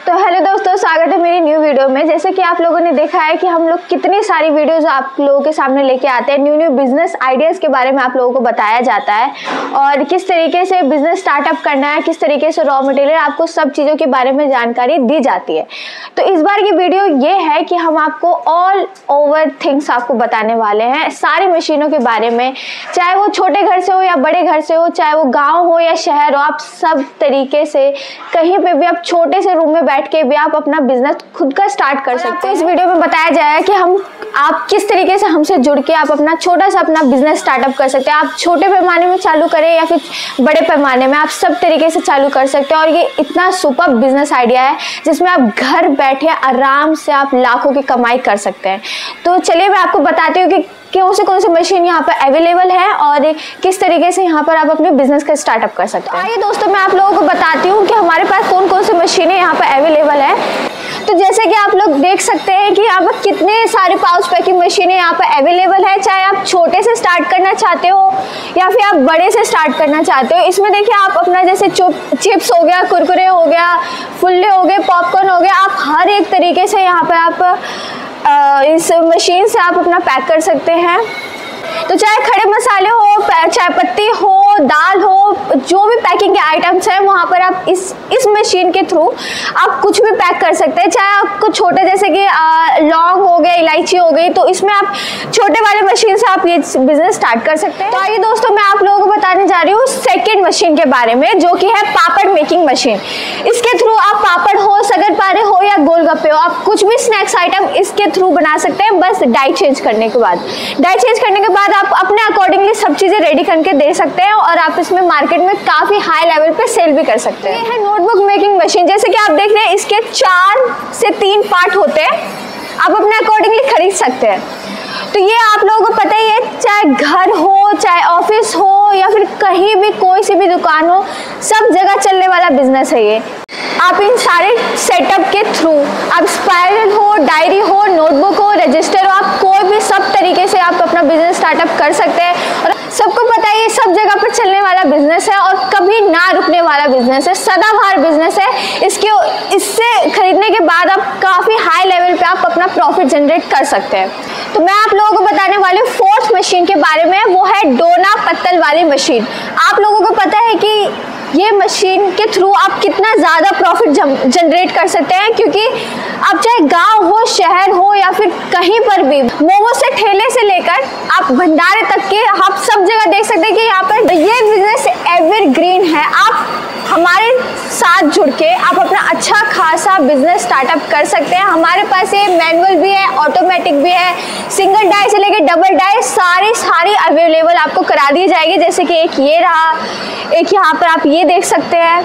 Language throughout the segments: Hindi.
तो हेलो दोस्तों, स्वागत है मेरी न्यू वीडियो में। जैसे कि आप लोगों ने देखा है कि हम लोग कितनी सारी वीडियोस आप लोगों के सामने लेके आते हैं। न्यू बिजनेस आइडियाज़ के बारे में आप लोगों को बताया जाता है और किस तरीके से बिजनेस स्टार्टअप करना है, किस तरीके से रॉ मटेरियल, आपको सब चीज़ों के बारे में जानकारी दी जाती है। तो इस बार की वीडियो ये है कि हम आपको ऑल ओवर थिंग्स आपको बताने वाले हैं, सारी मशीनों के बारे में, चाहे वो छोटे घर से हो या बड़े घर से हो, चाहे वो गाँव हो या शहर हो, आप सब तरीके से कहीं पर भी आप छोटे से रूम में बैठ के भी आप अपना बिजनेस खुद का स्टार्ट कर सकते हैं। इस वीडियो में बताया जाएगा कि आप किस तरीके से हमसे जुड़ के आप अपना छोटा सा अपना बिजनेस स्टार्टअप कर सकते हैं। आप छोटे पैमाने में चालू करें या फिर बड़े पैमाने में, आप सब तरीके से चालू कर सकते हैं। और ये इतना सुपर बिजनेस आइडिया है जिसमें आप घर बैठे आराम से आप लाखों की कमाई कर सकते हैं। तो चलिए मैं आपको बताती हूँ कि कौन सी मशीन यहाँ पर अवेलेबल है और किस तरीके से यहाँ पर आप अपने बिजनेस का स्टार्टअप कर सकते हैं। आइए दोस्तों, मैं आप लोगों को बताती हूँ कि हमारे पास कौन सी मशीनें यहाँ पर अवेलेबल है। तो जैसे कि आप लोग देख सकते हैं कि यहाँ पर कितने सारे पाउच पैकिंग मशीनें यहाँ पर अवेलेबल है। चाहे आप छोटे से स्टार्ट करना चाहते हो या फिर आप बड़े से स्टार्ट करना चाहते हो। इसमें देखिए आप अपना जैसे चिप्स हो गया, कुरकुरे हो गया, फुल्ले हो गए, पॉपकॉर्न हो गया, आप हर एक तरीके से यहाँ पर आप इस मशीन से आप अपना पैक कर सकते हैं। तो चाहे खड़े मसाले हो, चाय पत्ती हो, दाल हो, जो भी पैकिंग के आइटम्स हैं वहाँ पर आप इस मशीन के थ्रू आप कुछ भी पैक कर सकते हैं। चाहे आपको छोटे जैसे कि लौंग हो गया, इलायची हो गई, तो इसमें आप छोटे वाले मशीन से आप ये बिजनेस स्टार्ट कर सकते हैं। तो आइए दोस्तों, मैं आप लोगों को बताने जा रही हूँ सेकेंड मशीन के बारे में, जो कि है पापड़ मेकिंग मशीन। इसके थ्रू आप पापड़ हो, शक्करपारे हो या गोलगप्पे हो, आप कुछ भी स्नैक्स आइटम इसके थ्रू बना सकते हैं। बस डाई चेंज करने के बाद आप अपने अकॉर्डिंगली सब चीजें रेडी करके दे सकते हैं और आप इसमें मार्केट में काफी हाई लेवल पे सेल भी कर सकते हैं। ये है नोटबुक मेकिंग मशीन। जैसे कि आप देख रहे हैं, इसके 4 से 3 पार्ट होते हैं, आप अपने अकॉर्डिंगली खरीद सकते हैं। तो ये आप लोगों को पता ही है, चाहे घर हो, चाहे ऑफिस हो या फिर कहीं भी कोई सी भी दुकान हो, सब जगह चलने वाला बिजनेस है ये। आप इन सारे सेटअप के थ्रू आप स्पाइरल हो, डायरी हो, नोटबुक हो, रजिस्टर हो, आप कोई भी सब तरीके से आप अपना बिजनेस स्टार्टअप कर सकते हैं। और सबको पता है ये सब जगह पर चलने वाला बिजनेस है और कभी ना रुकने वाला बिजनेस है, सदाबहार बिजनेस है। इससे खरीदने के बाद आप काफ़ी हाई लेवल पे आप अपना प्रॉफिट जनरेट कर सकते हैं। तो मैं आप लोगों को बताने वाली हूँ फोर्थ मशीन के बारे में, वो है डोना पत्तल वाली मशीन। आप लोगों को पता है कि ये मशीन के थ्रू आप कितना ज़्यादा प्रॉफिट जनरेट कर सकते हैं, क्योंकि आप चाहे गांव हो, शहर हो या फिर कहीं पर भी, मोमो से ठेले से लेकर आप भंडारे तक के आप सब जगह देख सकते हैं कि यहाँ पर ये बिजनेस एवरग्रीन है। आप हमारे साथ जुड़ के आप अपना अच्छा खासा बिजनेस स्टार्टअप कर सकते हैं। हमारे पास ये मैनुअल भी है, ऑटोमेटिक भी है, सिंगल डाई से लेकर डबल डाई सारी अवेलेबल आपको करा दी जाएगी। जैसे कि एक ये रहा, एक यहाँ पर आप ये देख सकते हैं।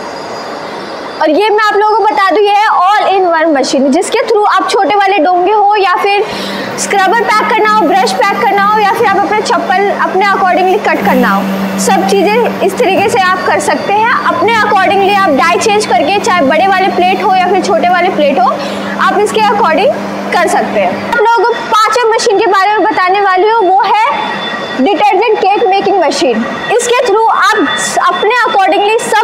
और ये मैं आप लोगों को बता दूं, ये है ऑल इन वन मशीन, जिसके थ्रू आप छोटे वाले डोंगे हो या फिर स्क्रबर पैक करना हो, ब्रश पैक करना हो या फिर आप अपने चप्पल अपने अकॉर्डिंगली कट करना हो, सब चीज़ें इस तरीके से आप कर सकते हैं। अपने अकॉर्डिंगली आप डाई चेंज करके, चाहे बड़े वाले प्लेट हो या फिर छोटे वाले प्लेट हो, आप इसके अकॉर्डिंग कर सकते हैं। आप लोगों को 5वें मशीन के बारे में बताने वाली हूँ, वो है डिटर्जेंट केक मेकिंग मशीन। इसके थ्रू आप अपने अकॉर्डिंगली सब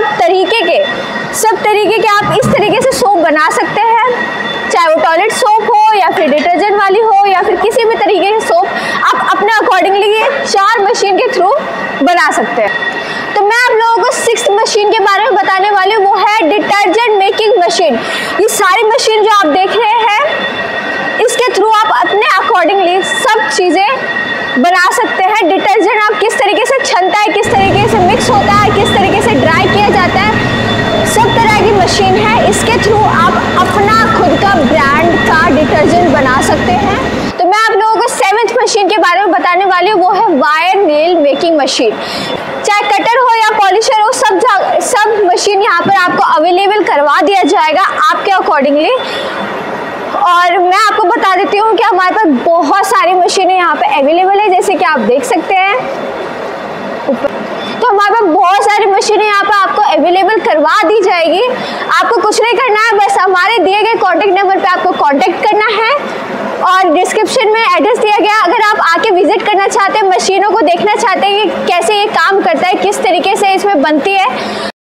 तरीके के आप इस तरीके से सोप बना सकते हैं, चाहे वो टॉयलेट सोप हो या फिर डिटर्जेंट वाली हो या फिर किसी भी तरीके की सोप, आप अपने अकॉर्डिंगली ये 4 मशीन के थ्रू बना सकते हैं। तो मैं आप लोगों को 6th मशीन के बारे में बताने वाली हूँ, वो है डिटर्जेंट मेकिंग मशीन। ये सारी मशीन जो आप देख रहे हैं, इसके थ्रू आप अपने अकॉर्डिंगली सब चीज़ें बना सकते हैं। डिटर्जेंट आप किस तरीके से छनता है, किस तरीके से मिक्स होता है, किस तरीके से ड्राई किया जाता है, सब तरह की मशीन है। इसके थ्रू आप अपना खुद का ब्रांड का डिटर्जेंट बना सकते हैं। तो मैं आप लोगों को 7th मशीन के बारे में बताने वाली हूँ, वो है वायर नेल मेकिंग मशीन। चाहे कटर हो या पॉलिशर हो, सब मशीन यहाँ पर आपको अवेलेबल करवा दिया जाएगा आपके अकॉर्डिंगली। और मैं आपको बता देती हूँ कि हमारे पास बहुत सारी मशीनें यहाँ पे अवेलेबल है, जैसे कि आप देख सकते हैं ऊपर। तो हमारे पास बहुत सारी मशीनें यहाँ पे आपको अवेलेबल करवा दी जाएगी। आपको कुछ नहीं करना है, बस हमारे दिए गए कॉन्टेक्ट नंबर पे आपको कांटेक्ट करना है और डिस्क्रिप्शन में एड्रेस दिया गया। अगर आप आके विजिट करना चाहते हैं, मशीनों को देखना चाहते हैं कि कैसे ये काम करता है, किस तरीके से इसमें बनती है,